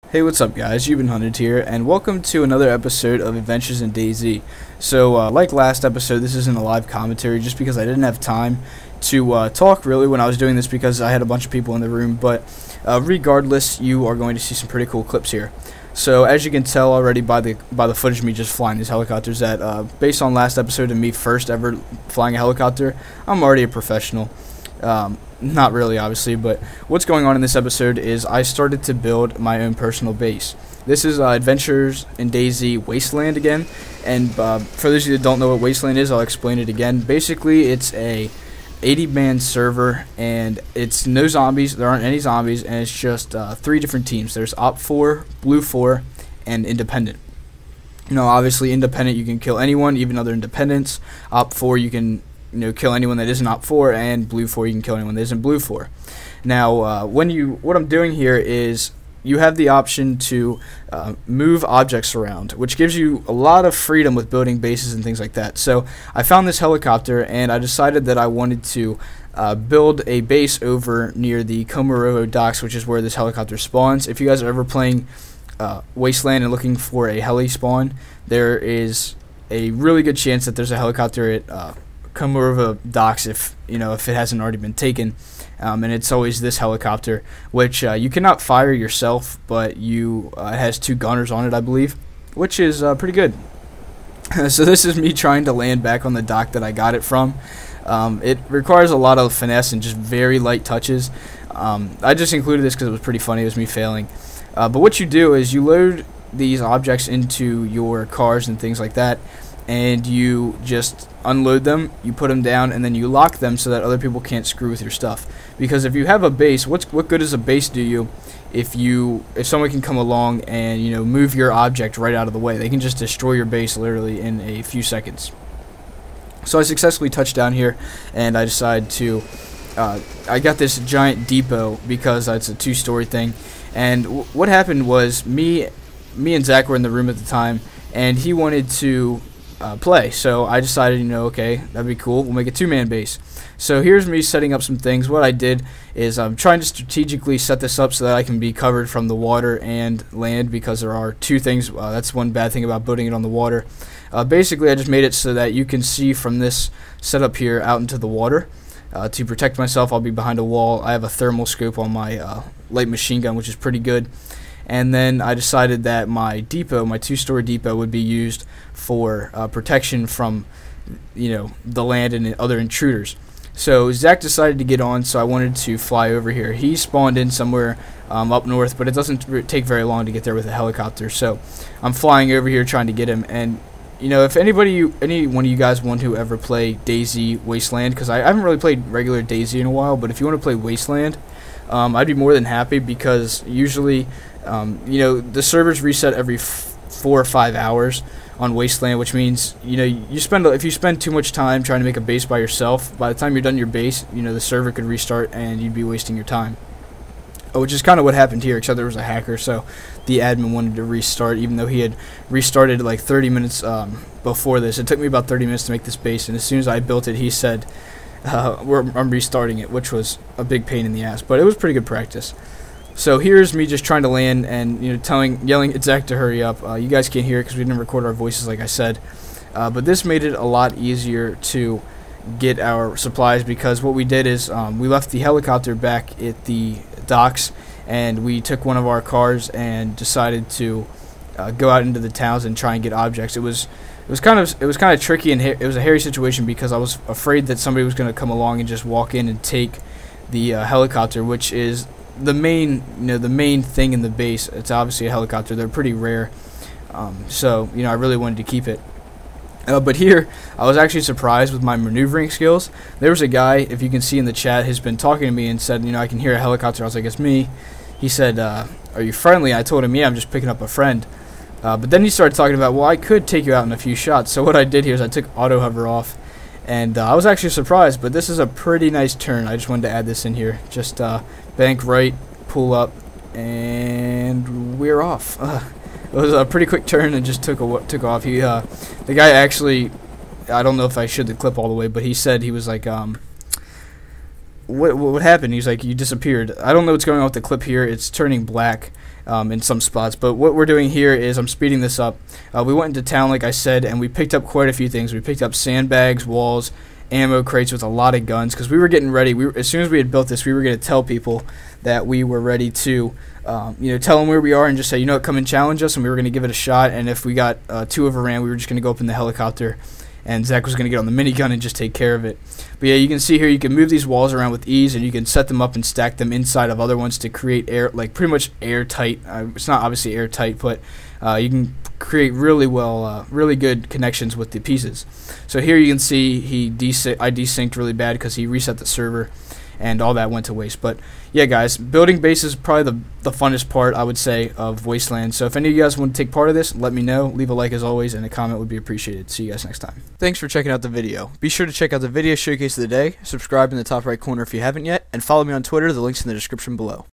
Hey, what's up guys, You've Been Hunted here, and welcome to another episode of Adventures in DayZ. So, like last episode, this isn't a live commentary just because I didn't have time to talk really when I was doing this because I had a bunch of people in the room, but regardless, you are going to see some pretty cool clips here. So, as you can tell already by the footage of me just flying these helicopters, that based on last episode and me first ever flying a helicopter, I'm already a professional. Not really, obviously, but what's going on in this episode is I started to build my own personal base. This is Adventures in DayZ Wasteland again, and for those of you that don't know what Wasteland is, I'll explain it again. Basically, it's a 80-man server, and it's no zombies. There aren't any zombies, and it's just 3 different teams. There's Op 4, Blue 4, and Independent. Obviously, Independent, you can kill anyone, even other independents. Op 4, you can kill anyone that isn't Op 4, and Blue 4, you can kill anyone that isn't Blue 4. Now, what I'm doing here is you have the option to move objects around, which gives you a lot of freedom with building bases and things like that. So I found this helicopter, and I decided that I wanted to build a base over near the Komarovo docks, which is where this helicopter spawns. If you guys are ever playing Wasteland and looking for a heli spawn, there is a really good chance that there's a helicopter at Komarovo docks if it hasn't already been taken, and it's always this helicopter, which you cannot fire yourself, but it has 2 gunners on it, I believe, which is pretty good. So this is me trying to land back on the dock that I got it from. It requires a lot of finesse and just very light touches. I just included this because it was pretty funny. It was me failing. But what you do is you load these objects into your cars and things like that, and you just unload them, you put them down, and then you lock them so that other people can't screw with your stuff. Because if you have a base, what good does a base do you if someone can come along and move your object right out of the way? They can just destroy your base literally in a few seconds. So I successfully touched down here, and I decided to I got this giant depot because it's a 2-story thing. And what happened was me and Zach were in the room at the time, and he wanted to play. So I decided, okay, that'd be cool. We'll make a 2-man base. So here's me setting up some things. What I did is I'm trying to strategically set this up so that I can be covered from the water and land, because there are 2 things. That's one bad thing about building it on the water. Basically, I just made it so that you can see from this setup here out into the water. To protect myself, I'll be behind a wall. I have a thermal scope on my light machine gun, which is pretty good. And then I decided that my depot, my 2-story depot, would be used for protection from, the land and other intruders. So Zach decided to get on, so I wanted to fly over here. He spawned in somewhere up north, but it doesn't take very long to get there with a helicopter. So I'm flying over here trying to get him. And if any one of you guys want to ever play DayZ Wasteland, because I haven't really played regular DayZ in a while, but if you want to play Wasteland, I'd be more than happy, because usually the servers reset every 4 or 5 hours on Wasteland, which means if you spend too much time trying to make a base by yourself, by the time you're done your base, the server could restart and you'd be wasting your time. Which is kind of what happened here, except there was a hacker, so the admin wanted to restart, even though he had restarted like 30 minutes before this. It took me about 30 minutes to make this base, and as soon as I built it, he said, I'm restarting it, which was a big pain in the ass, but it was pretty good practice. So here's me just trying to land and yelling at Zach to hurry up. You guys can't hear it because we didn't record our voices, like I said, but this made it a lot easier to get our supplies, because what we did is we left the helicopter back at the docks, and we took one of our cars and decided to go out into the towns and try and get objects. It was kind of tricky, and it was a hairy situation because I was afraid that somebody was going to come along and just walk in and take the helicopter, which is the main thing in the base. It's obviously a helicopter. They're pretty rare, so I really wanted to keep it. But here, I was actually surprised with my maneuvering skills. There was a guy, if you can see in the chat, who's been talking to me and said, I can hear a helicopter. I was like, it's me. He said, are you friendly? I told him, yeah, I'm just picking up a friend. But then he started talking about, well, I could take you out in a few shots. So what I did here is I took auto hover off, and I was actually surprised, but this is a pretty nice turn. I just wanted to add this in here. Just bank right, pull up, and we're off. It was a pretty quick turn and just took off. The guy actually, I don't know if I should the clip all the way, but he said he was like, what happened? He's like, you disappeared. I don't know what's going on with the clip here. It's turning black in some spots. But what we're doing here is I'm speeding this up. We went into town, like I said, and we picked up quite a few things. We picked up sandbags, walls, ammo crates with a lot of guns because we were getting ready. As soon as we had built this, we were going to tell people that we were ready to tell them where we are and just say, come and challenge us, and we were going to give it a shot. And if we got too overran, we were just going to go up in the helicopter, and Zach was going to get on the minigun and just take care of it. But yeah, you can see here, you can move these walls around with ease, and you can set them up and stack them inside of other ones to create pretty much airtight. It's not obviously airtight, but you can create really good connections with the pieces. So here you can see I desynced really bad because he reset the server, and all that went to waste. But yeah, guys, building base is probably the funnest part, I would say, of Wasteland. So if any of you guys want to take part of this, let me know. Leave a like as always, and a comment would be appreciated. See you guys next time. Thanks for checking out the video. Be sure to check out the video showcase of the day, subscribe in the top right corner if you haven't yet, and follow me on Twitter. The link's in the description below.